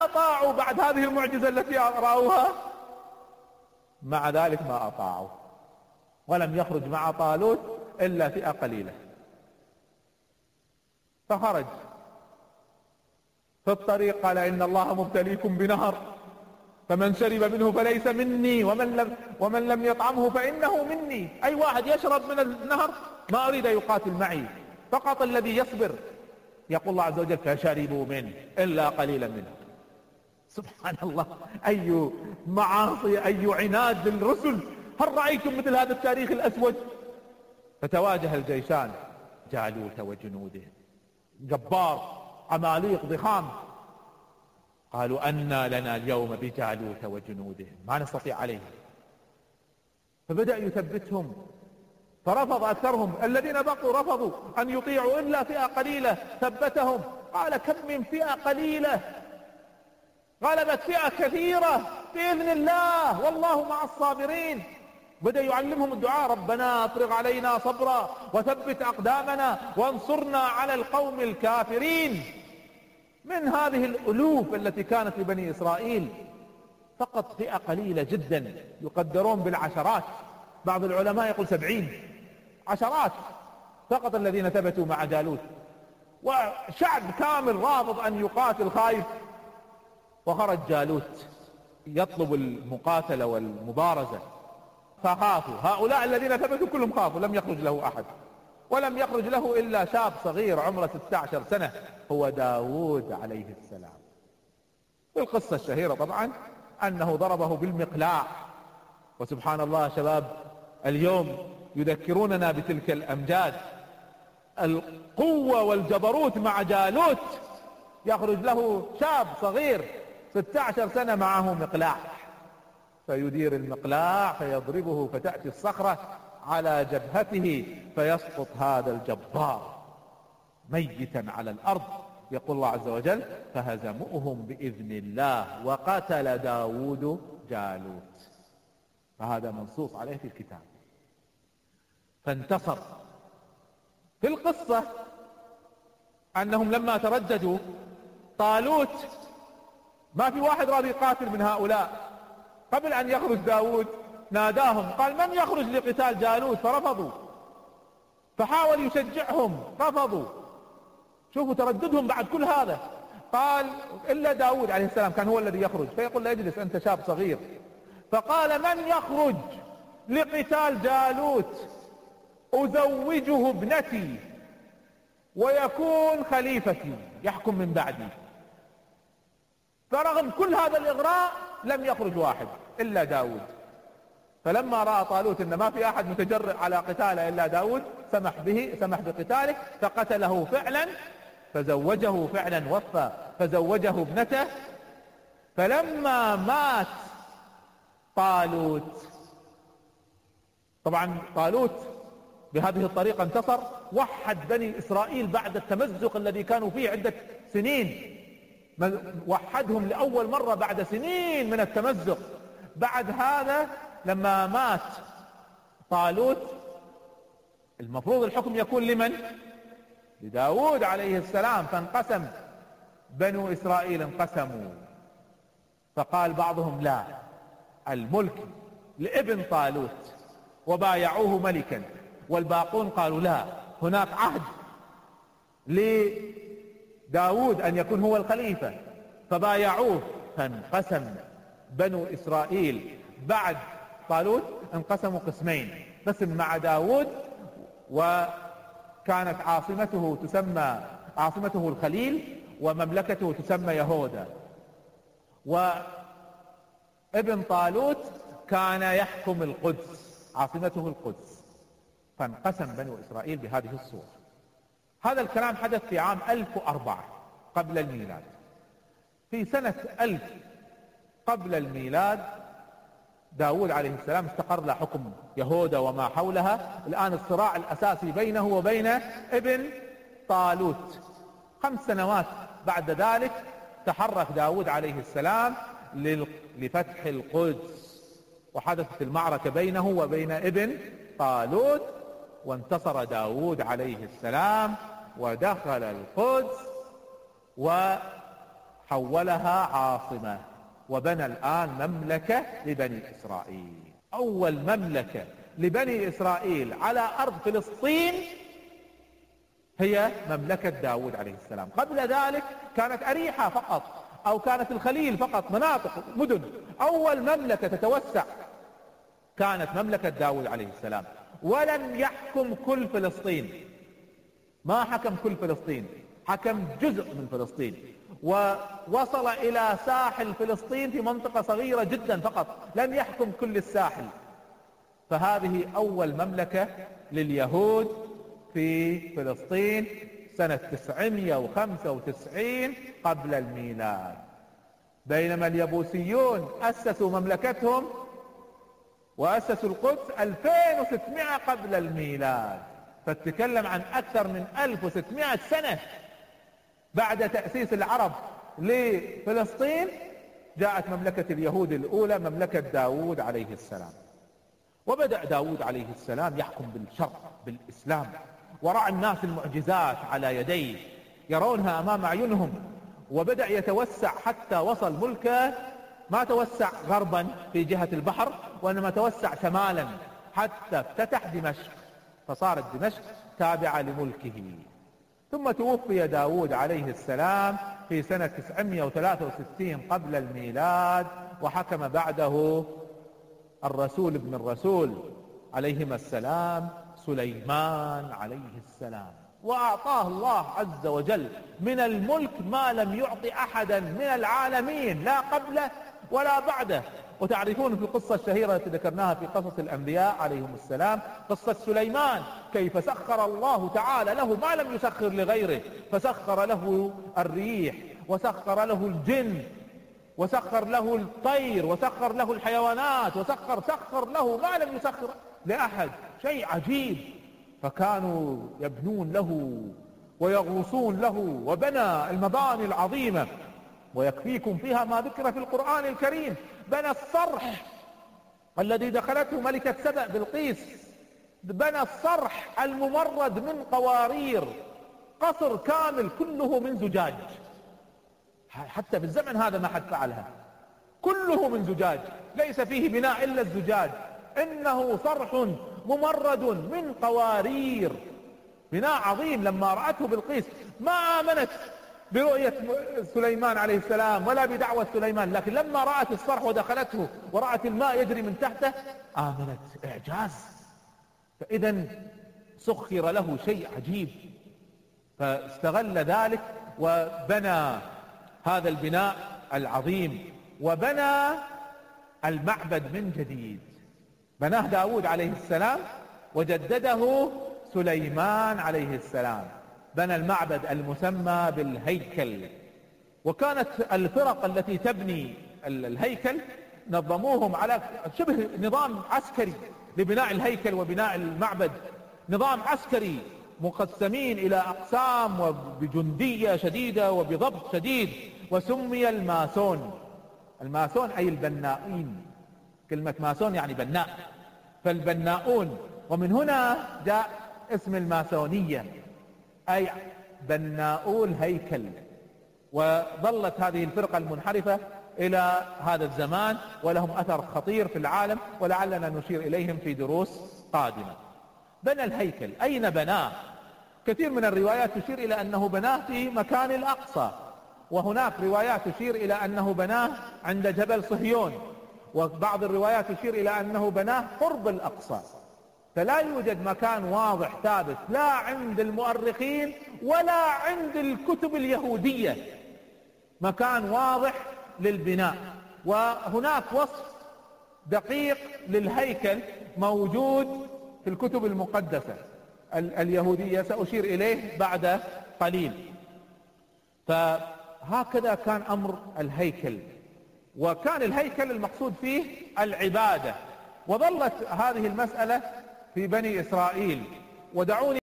أطاعوا بعد هذه المعجزة التي رأوها؟ مع ذلك ما أطاعوا، ولم يخرج مع طالوت إلا فئة قليلة. فخرج في الطريق قال إن الله مبتليكم بنهر فمن شرب منه فليس مني ومن لم يطعمه فإنه مني. أي واحد يشرب من النهر ما أريد يقاتل معي، فقط الذي يصبر. يقول الله عز وجل فشربوا منه إلا قليلا منه. سبحان الله، أي معاصي، أي عناد للرسل. هل رأيتم مثل هذا التاريخ الأسود؟ فتواجه الجيشان، جالوت وجنوده، جبار، عماليق ضخام. قالوا أنى لنا اليوم بجالوت وجنوده، ما نستطيع عليه. فبدأ يثبتهم، فرفض أكثرهم، الذين بقوا رفضوا أن يطيعوا إلا فئة قليلة ثبتهم. قال كم من فئة قليلة غلبت فئة كثيرة بإذن الله والله مع الصابرين. بدأ يعلمهم الدعاء: ربنا افرغ علينا صبرا وثبت أقدامنا وانصرنا على القوم الكافرين. من هذه الألوف التي كانت لبني إسرائيل فقط فئة قليلة جدا يقدرون بالعشرات، بعض العلماء يقول 70، عشرات فقط الذين ثبتوا مع جالوت، وشعب كامل رافض أن يقاتل، خايف. وخرج جالوت يطلب المقاتلة والمبارزة، فخافوا. هؤلاء الذين ثبتوا كلهم خافوا، لم يخرج له أحد، ولم يخرج له إلا شاب صغير عمره 16 سنة هو داود عليه السلام. القصة الشهيرة طبعا أنه ضربه بالمقلاع. وسبحان الله شباب اليوم يذكروننا بتلك الأمجاد، القوة والجبروت مع جالوت. يخرج له شاب صغير 16 سنة معه مقلاع، فيدير المقلاع فيضربه فتأتي الصخرة على جبهته فيسقط هذا الجبار ميتا على الأرض. يقول الله عز وجل فهزموهم بإذن الله وقتل داود جالوت. فهذا منصوص عليه في الكتاب. فانتصر. في القصة أنهم لما ترددوا طالوت ما في واحد راضي يقاتل من هؤلاء. قبل أن يخرج داود ناداهم قال من يخرج لقتال جالوت؟ فرفضوا. فحاول يشجعهم رفضوا. شوفوا ترددهم بعد كل هذا. قال إلا داود عليه السلام كان هو الذي يخرج، فيقول له اجلس أنت شاب صغير. فقال من يخرج لقتال جالوت أزوجه ابنتي ويكون خليفتي يحكم من بعدي. فرغم كل هذا الإغراء لم يخرج واحد إلا داود. فلما رأى طالوت إن ما في أحد متجرئ على قتاله إلا داود سمح بقتاله فقتله فعلا، فزوجه فعلا، وفى فزوجه ابنته. فلما مات طالوت، طبعا طالوت بهذه الطريقة انتصر، وحد بني إسرائيل بعد التمزق الذي كانوا فيه عدة سنين، وحدهم لأول مرة بعد سنين من التمزق. بعد هذا لما مات طالوت المفروض الحكم يكون لمن؟ لداود عليه السلام. فانقسم بنو إسرائيل، انقسموا. فقال بعضهم لا، الملك لابن طالوت وبايعوه ملكا، والباقون قالوا لا، هناك عهد لداود أن يكون هو الخليفة، فبايعوه. فانقسم بنو إسرائيل بعد طالوت، انقسموا قسمين، قسم مع داود وكانت عاصمته الخليل ومملكته تسمى يهوذا، وابن طالوت كان يحكم القدس، عاصمته القدس. فانقسم بنو إسرائيل بهذه الصورة. هذا الكلام حدث في عام 1004 قبل الميلاد. في سنة 1000 قبل الميلاد داود عليه السلام استقر له حكم يهوذا وما حولها. الآن الصراع الأساسي بينه وبين ابن طالوت. 5 سنوات بعد ذلك تحرك داود عليه السلام لفتح القدس، وحدثت المعركة بينه وبين ابن طالوت، وانتصر داود عليه السلام ودخل القدس حولها عاصمة وبنى الآن مملكة لبني إسرائيل. أول مملكة لبني إسرائيل على أرض فلسطين هي مملكة داود عليه السلام. قبل ذلك كانت أريحة فقط أو كانت الخليل فقط، مناطق مدن. أول مملكة تتوسع كانت مملكة داود عليه السلام، ولم يحكم كل فلسطين، ما حكم كل فلسطين، حكم جزء من فلسطين، ووصل إلى ساحل فلسطين في منطقة صغيرة جدا فقط، لم يحكم كل الساحل. فهذه أول مملكة لليهود في فلسطين سنة 995 قبل الميلاد، بينما اليبوسيون أسسوا مملكتهم وأسسوا القدس 2600 قبل الميلاد. فتتكلم عن أكثر من 1600 سنة بعد تأسيس العرب لفلسطين جاءت مملكة اليهود الأولى، مملكة داود عليه السلام. وبدأ داود عليه السلام يحكم بالشرع بالإسلام، ورأى الناس المعجزات على يديه يرونها أمام أعينهم، وبدأ يتوسع حتى وصل ملكه ما توسع غربا في جهة البحر، وإنما توسع شمالا حتى افتتح دمشق، فصارت دمشق تابعة لملكه. ثم توفي داود عليه السلام في سنة 963 قبل الميلاد، وحكم بعده الرسول ابن الرسول عليهما السلام سليمان عليه السلام، وأعطاه الله عز وجل من الملك ما لم يعطي أحدا من العالمين لا قبله ولا بعده. وتعرفون في القصة الشهيرة التي ذكرناها في قصص الأنبياء عليهم السلام، قصة سليمان، كيف سخر الله تعالى له ما لم يسخر لغيره، فسخر له الريح، وسخر له الجن، وسخر له الطير، وسخر له الحيوانات، سخر له ما لم يسخر لأحد، شيء عجيب. فكانوا يبنون له ويغوصون له، وبنى المباني العظيمة، ويكفيكم فيها ما ذكر في القرآن الكريم. بنى الصرح الذي دخلته ملكة سبأ بلقيس، بنى الصرح الممرد من قوارير، قصر كامل كله من زجاج، حتى في الزمن هذا ما حد فعلها، كله من زجاج، ليس فيه بناء إلا الزجاج، إنه صرح ممرد من قوارير، بناء عظيم. لما رأته بلقيس ما آمنت برؤية سليمان عليه السلام ولا بدعوة سليمان، لكن لما رأت الصرح ودخلته ورأت الماء يجري من تحته آمنت. إعجاز. فإذا سخر له شيء عجيب، فاستغل ذلك وبنى هذا البناء العظيم، وبنى المعبد من جديد، بناه داود عليه السلام وجدده سليمان عليه السلام، بنى المعبد المسمى بالهيكل. وكانت الفرق التي تبني الهيكل نظموهم على شبه نظام عسكري لبناء الهيكل وبناء المعبد، نظام عسكري، مقسمين إلى أقسام وبجندية شديدة وبضبط شديد، وسمي الماسون. الماسون أي البنائين، كلمة ماسون يعني بناء، فالبناؤون، ومن هنا جاء اسم الماسونية أي بناؤو الهيكل. وظلت هذه الفرقة المنحرفة إلى هذا الزمان، ولهم أثر خطير في العالم، ولعلنا نشير إليهم في دروس قادمة. بنى الهيكل، أين بناه؟ كثير من الروايات تشير إلى أنه بناه في مكان الأقصى، وهناك روايات تشير إلى أنه بناه عند جبل صهيون، وبعض الروايات تشير إلى أنه بناه قرب الأقصى. فلا يوجد مكان واضح ثابت لا عند المؤرخين ولا عند الكتب اليهودية مكان واضح للبناء. وهناك وصف دقيق للهيكل موجود في الكتب المقدسة اليهودية، سأشير إليه بعد قليل. فهكذا كان أمر الهيكل، وكان الهيكل المقصود فيه العبادة، وظلت هذه المسألة في بني إسرائيل. ودعوني